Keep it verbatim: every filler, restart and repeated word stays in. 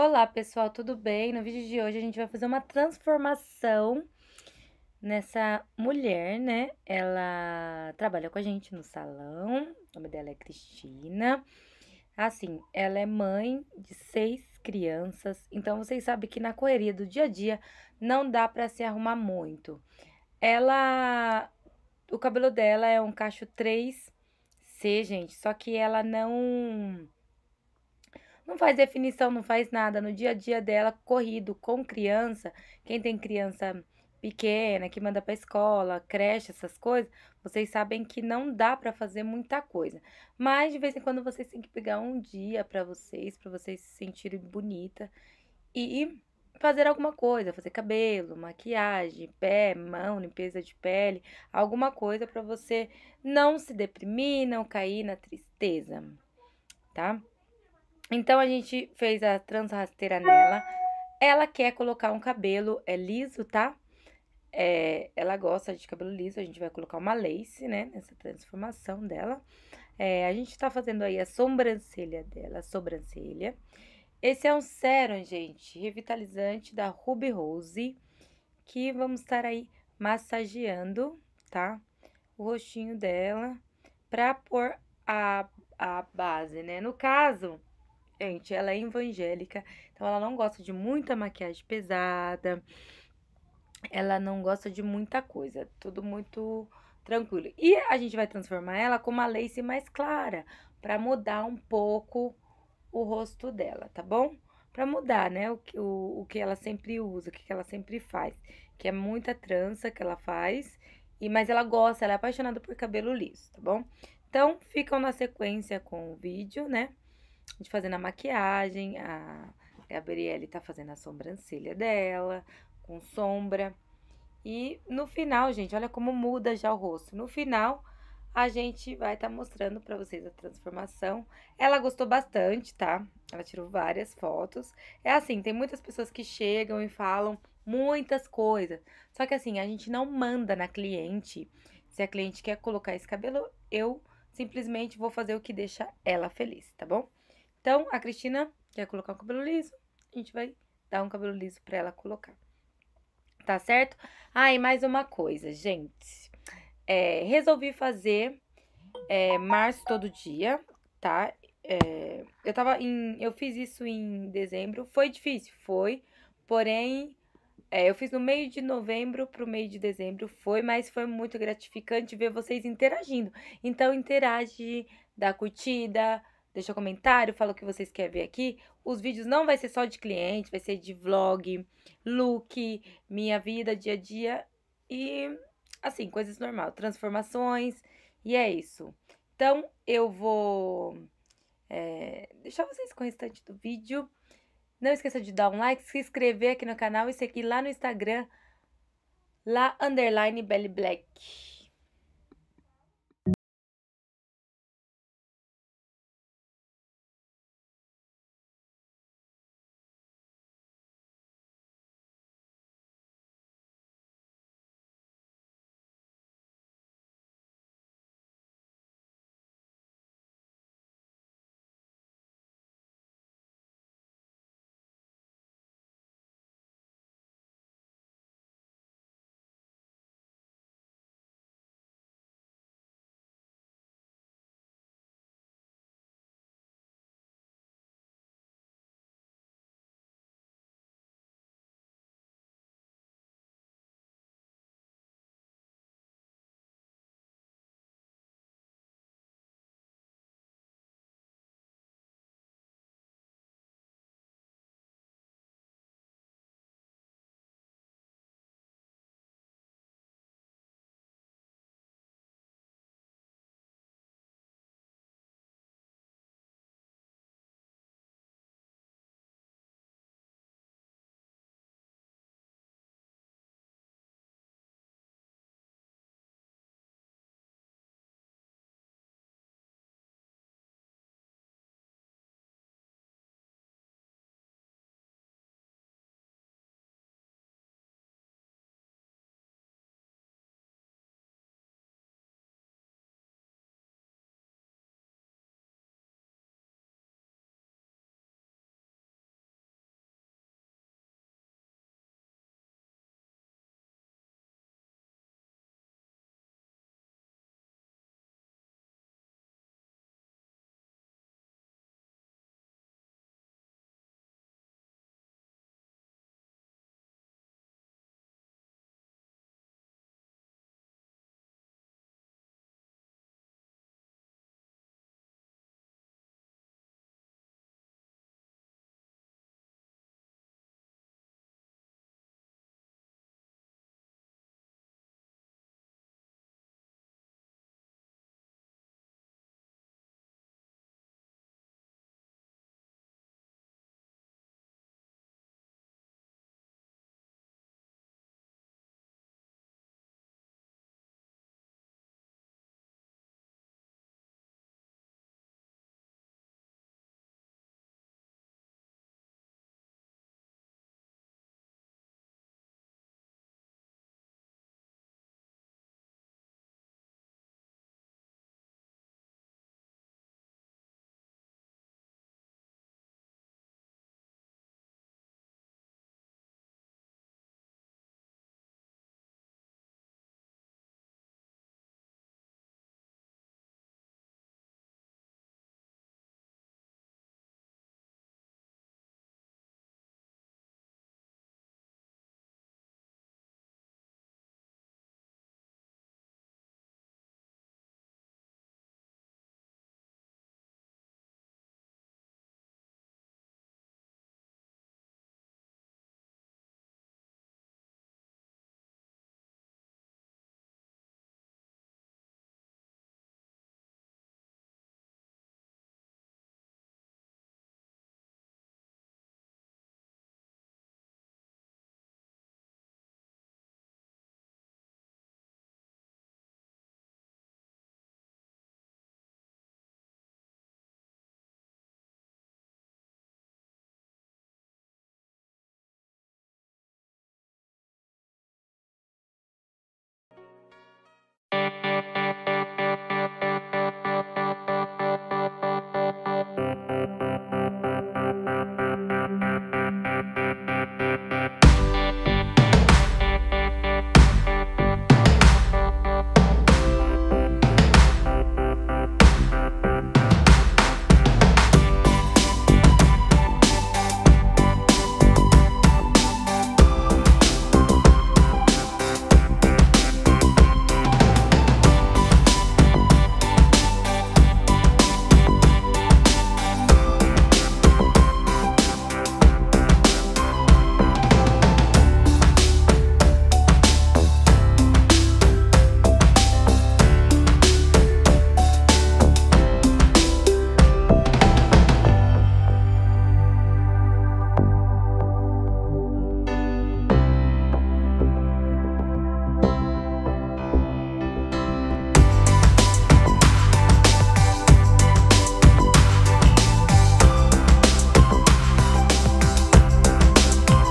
Olá pessoal, tudo bem? No vídeo de hoje a gente vai fazer uma transformação nessa mulher, né? Ela trabalha com a gente no salão, o nome dela é Cristina. Assim, ela é mãe de seis crianças, então vocês sabem que na correria do dia a dia não dá pra se arrumar muito. Ela, o cabelo dela é um cacho três C, gente, só que ela não Não faz definição, não faz nada. No dia a dia dela, corrido com criança, quem tem criança pequena, que manda pra escola, creche, essas coisas, vocês sabem que não dá pra fazer muita coisa. Mas de vez em quando vocês têm que pegar um dia pra vocês, pra vocês se sentirem bonita e fazer alguma coisa, fazer cabelo, maquiagem, pé, mão, limpeza de pele, alguma coisa pra você não se deprimir, não cair na tristeza, tá? Então a gente fez a transrasteira nela. Ela quer colocar um cabelo é liso, tá? É, ela gosta de cabelo liso, a gente vai colocar uma lace, né, nessa transformação dela. É, a gente tá fazendo aí a sobrancelha dela, a sobrancelha. Esse é um sérum, gente, revitalizante da Ruby Rose, que vamos estar aí massageando, tá? O rostinho dela pra pôr a, a base, né? No caso, gente, ela é evangélica, então ela não gosta de muita maquiagem pesada, ela não gosta de muita coisa, tudo muito tranquilo. E a gente vai transformar ela com uma lace mais clara, pra mudar um pouco o rosto dela, tá bom? Pra mudar, né, o que, o, o que ela sempre usa, o que ela sempre faz, que é muita trança que ela faz, e mas ela gosta, ela é apaixonada por cabelo liso, tá bom? Então, ficam na sequência com o vídeo, né? A gente fazendo a maquiagem, a Gabriele tá fazendo a sobrancelha dela, com sombra. E no final, gente, olha como muda já o rosto. No final, a gente vai estar tá mostrando pra vocês a transformação. Ela gostou bastante, tá? Ela tirou várias fotos. É assim, tem muitas pessoas que chegam e falam muitas coisas. Só que assim, a gente não manda na cliente. Se a cliente quer colocar esse cabelo, eu simplesmente vou fazer o que deixa ela feliz, tá bom? Então, a Cristina quer colocar um cabelo liso, a gente vai dar um cabelo liso pra ela colocar. Tá certo? Ah, e mais uma coisa, gente. É, resolvi fazer é, março todo dia, tá? É, eu tava em. Eu fiz isso em dezembro. Foi difícil, foi. Porém, é, eu fiz no meio de novembro pro meio de dezembro, foi, mas foi muito gratificante ver vocês interagindo. Então, interage, dá curtida, deixa comentário, fala o que vocês querem ver aqui. Os vídeos não vai ser só de cliente, vai ser de vlog, look, minha vida, dia a dia e, assim, coisas normais, transformações, e é isso. Então, eu vou é, deixar vocês com o restante do vídeo. Não esqueça de dar um like, se inscrever aqui no canal e seguir lá no Instagram, lá underline Belly Black.